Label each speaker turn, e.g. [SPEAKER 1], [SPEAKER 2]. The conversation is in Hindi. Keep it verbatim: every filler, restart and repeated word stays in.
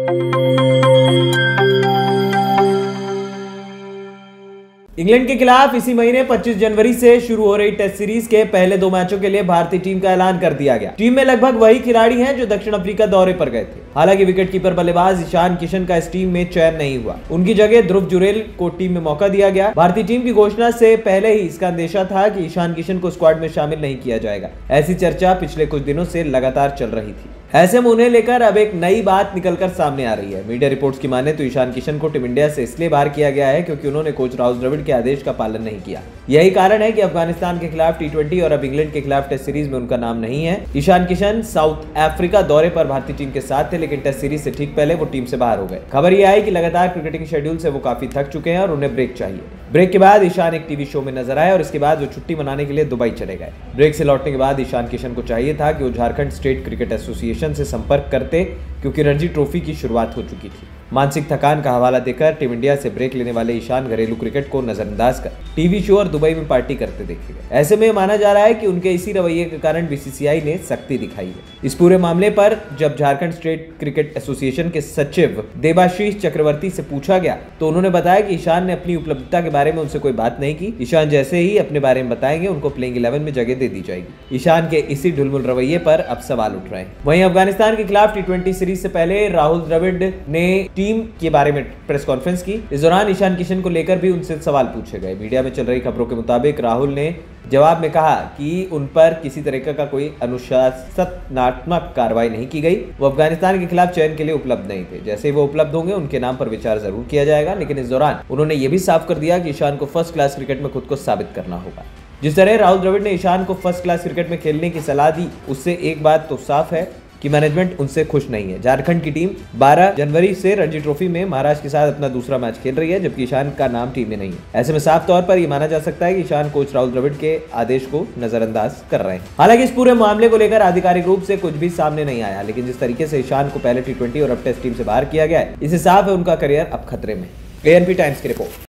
[SPEAKER 1] इंग्लैंड के खिलाफ इसी महीने पच्चीस जनवरी से शुरू हो रही टेस्ट सीरीज के पहले दो मैचों के लिए भारतीय टीम का ऐलान कर दिया गया। टीम में लगभग वही खिलाड़ी हैं जो दक्षिण अफ्रीका दौरे पर गए थे। हालांकि विकेटकीपर बल्लेबाज ईशान किशन का इस टीम में चयन नहीं हुआ। उनकी जगह ध्रुव जुरेल को टीम में मौका दिया गया। भारतीय टीम की घोषणा से पहले ही इसका अंदेशा था कि ईशान किशन को स्क्वाड में शामिल नहीं किया जाएगा। ऐसी चर्चा पिछले कुछ दिनों से लगातार चल रही थी। ऐसे में उन्हें लेकर अब एक नई बात निकलकर सामने आ रही है। मीडिया रिपोर्ट्स की माने तो ईशान किशन को टीम इंडिया से इसलिए बाहर किया गया है क्योंकि उन्होंने कोच राहुल द्रविड़ के आदेश का पालन नहीं किया। यही कारण है कि अफगानिस्तान के खिलाफ टी ट्वेंटी और अब इंग्लैंड के खिलाफ टेस्ट सीरीज में उनका नाम नहीं है। ईशान किशन साउथ अफ्रीका दौरे पर भारतीय टीम के साथ थे, लेकिन टेस्ट सीरीज से ठीक पहले वो टीम से बाहर हो गए। खबर यह आई कि लगातार क्रिकेटिंग शेड्यूल से वो काफी थक चुके हैं और उन्हें ब्रेक चाहिए। ब्रेक के बाद ईशान एक टीवी शो में नजर आए और इसके बाद वो छुट्टी मनाने के लिए दुबई चले गए। ब्रेक से लौटने के बाद ईशान किशन को चाहिए था कि वो झारखंड स्टेट क्रिकेट एसोसिएशन से संपर्क करते, क्योंकि रणजी ट्रॉफी की शुरुआत हो चुकी थी। मानसिक थकान का हवाला देकर टीम इंडिया से ब्रेक लेने वाले ईशान घरेलू क्रिकेट को नजरअंदाज कर टीवी शो और दुबई में पार्टी करते देखे गए। ऐसे में माना जा रहा है कि उनके इसी रवैये के कारण बीसीसीआई ने सख्ती दिखाई है। इस पूरे मामले पर जब झारखंड स्टेट क्रिकेट एसोसिएशन के सचिव देबाशीष चक्रवर्ती से पूछा गया तो उन्होंने बताया कि ईशान ने अपनी उपलब्धता के बारे में उनसे कोई बात नहीं की। ईशान जैसे ही अपने बारे में बताएंगे उनको प्लेइंग इलेवन में जगह दे दी जाएगी। ईशान के इसी ढुलमुल रवैये पर अब सवाल उठ रहे हैं। वहीं अफगानिस्तान के खिलाफ टी ट्वेंटी सीरीज से पहले राहुल द्रविड़ ने टीम के बारे में प्रेस कॉन्फ्रेंस की। इस दौरान ईशान किशन को लेकर भी उनसे सवाल पूछे गए। मीडिया में चल रही खबरों के मुताबिक राहुल ने जवाब में कहा कि उन पर किसी तरह का कोई अनुशासनात्मक कार्रवाई नहीं की गई। वो अफगानिस्तान के खिलाफ चयन के लिए उपलब्ध नहीं थे। जैसे ही वो उपलब्ध होंगे उनके नाम पर विचार जरूर किया जाएगा, लेकिन इस दौरान उन्होंने ये भी साफ कर दिया कि ईशान को फर्स्ट क्लास क्रिकेट में खुद को साबित करना होगा। जिस तरह राहुल द्रविड़ ने ईशान को फर्स्ट क्लास क्रिकेट में खेलने की सलाह दी, उससे एक बात तो साफ है कि मैनेजमेंट उनसे खुश नहीं है। झारखंड की टीम बारह जनवरी से रणजी ट्रॉफी में महाराष्ट्र के साथ अपना दूसरा मैच खेल रही है, जबकि ईशान का नाम टीम में नहीं है। ऐसे में साफ तौर पर यह माना जा सकता है कि ईशान कोच राहुल द्रविड़ के आदेश को नजरअंदाज कर रहे हैं। हालांकि इस पूरे मामले को लेकर आधिकारिक रूप से कुछ भी सामने नहीं आया, लेकिन जिस तरीके से ईशान को पहले टी ट्वेंटी और अब टेस्ट टीम से बाहर किया गया है, इससे साफ है उनका करियर अब खतरे में। एएनपी टाइम्स की रिपोर्ट।